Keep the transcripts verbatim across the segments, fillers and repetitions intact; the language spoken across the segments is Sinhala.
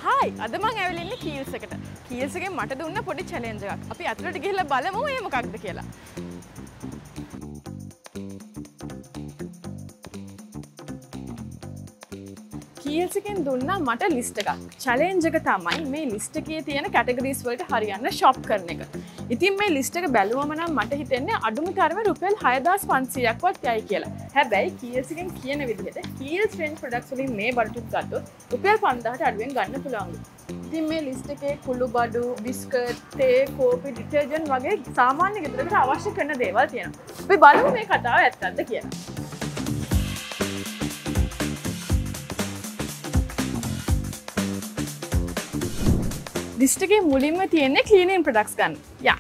හායි අද මම ඇවිල්ලා ඉන්නේ කීල්ස් එකට. කීල්ස් එකෙන් මට දුන්න පොඩි චැලෙන්ජ් එකක්. අපි අතුලට ගිහිල්ලා බලමු ඒ මොකක්ද කියලා. කීල්ස් එකෙන් දුන්නා මට ලිස්ට් එකක්. චැලෙන්ජ් එක තමයි මේ ලිස්ට් එකේ තියෙන කැටගරිස් වලට හරියන්න ෂොප් කරන එක. ඉතින් මේ ලිස්ට් එක බැලුවම නම් මට හිතෙන්නේ අඩුම තරමේ රුපියල් හය දහස් පන්සීයක් වත් යයි කියලා. හැබැයි කීල්ස් එකෙන් කියන විදිහට කීල්ස් රේන්ජ් ප්‍රොඩක්ට්ස් වලින් මේ බඩට් ගත්තොත් රුපියල් පන්දාහට අඩුවෙන් ගන්න පුළුවන්. ඉතින් මේ ලිස්ට් එකේ කුළු බඩු, බිස්කට්, තේ, කෝපි, ඩිටර්ජන්ට් වගේ සාමාන්‍ය ගෙදරකට අවශ්‍ය කරන දේවල් තියෙනවා. අපි බලමු මේ කතාව ඇත්තක්ද කියලා. ලිස්ට් එකේ මුලින්ම තියෙන්නේ ක්ලීනින් ප්‍රොඩක්ට්ස් ගන්න. යා.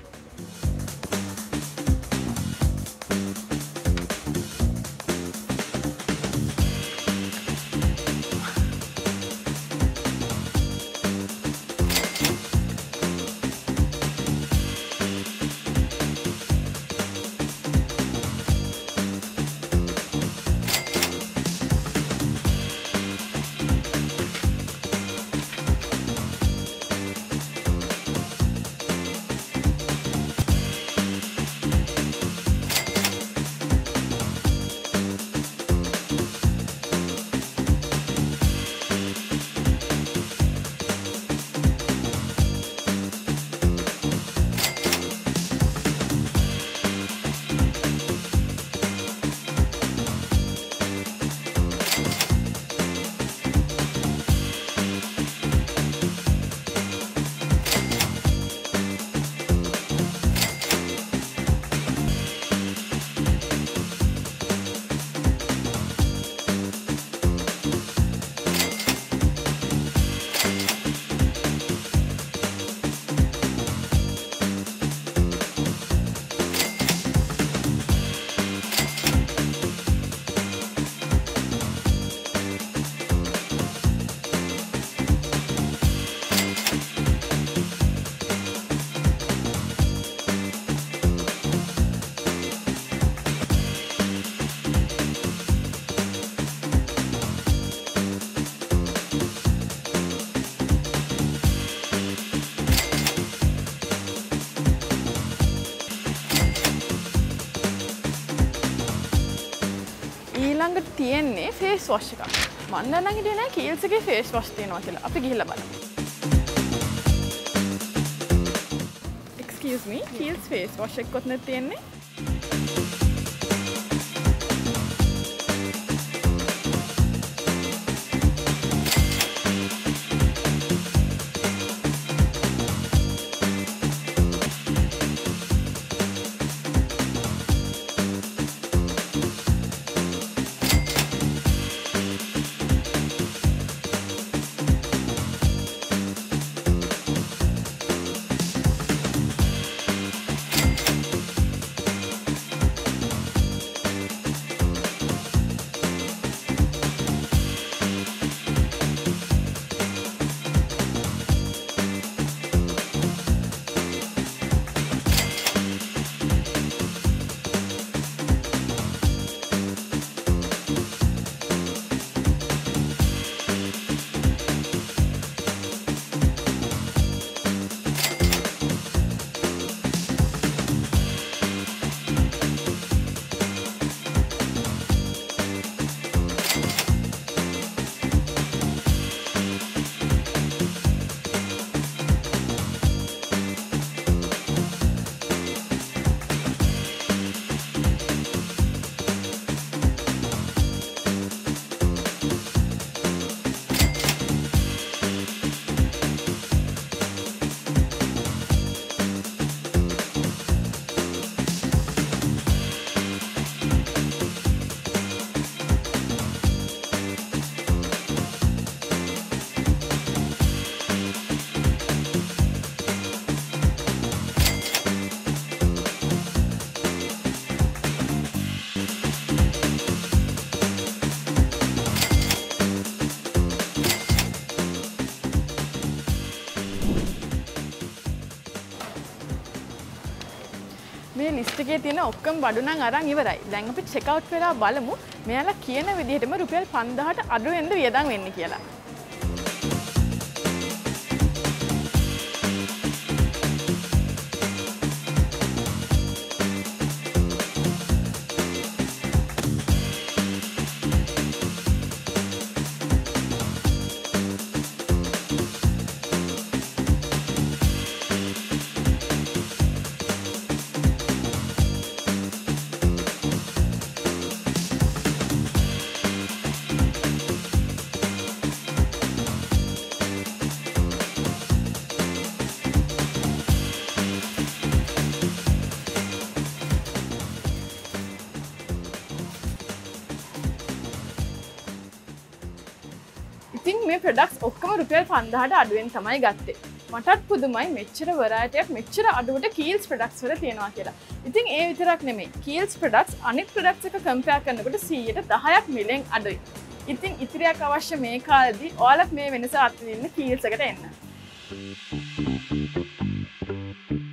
ඊළඟට තියෙන්නේ ෆේස් වොෂ් එකක්. මම දැන් නම් හිතේ නෑ කීල්ස් එකේ ෆේස් වොෂ් තියෙනවා කියලා. අපි ගිහිල්ලා බලමු. Excuse me, Kiehl's face wash එකක් කොතනද තියෙන්නේ? මේ ලිස්ට් එකේ තියෙන ඔක්කොම බඩු නම් අරන් ඉවරයි. දැන් අපි චෙක් අවුට් වෙලා බලමු මෙයාලා කියන විදිහටම රුපියල් පන්දාහට අඩු වෙනද වියදම් වෙන්නේ කියලා. මේ ප්‍රොඩක්ට්ස් ඔක්කොම රුපියල් පන්දාහට අඩුවෙන් තමයි ගත්තේ. මටත් පුදුමයි මෙච්චර variety එකක් මෙච්චර අඩුවට Kiehl's products වල තියෙනවා කියලා. ඉතින් ඒ විතරක් නෙමෙයි. Kiehl's products අනිත් products එක compare කරනකොට සීයට දහයක් මිලෙන් අඩුයි. ඉතින් ඉතිරියක් අවශ්‍ය මේ කාලෙදී ඔයාලත් මේ වෙනස අත්විඳින්න Kiehl's එකට එන්න.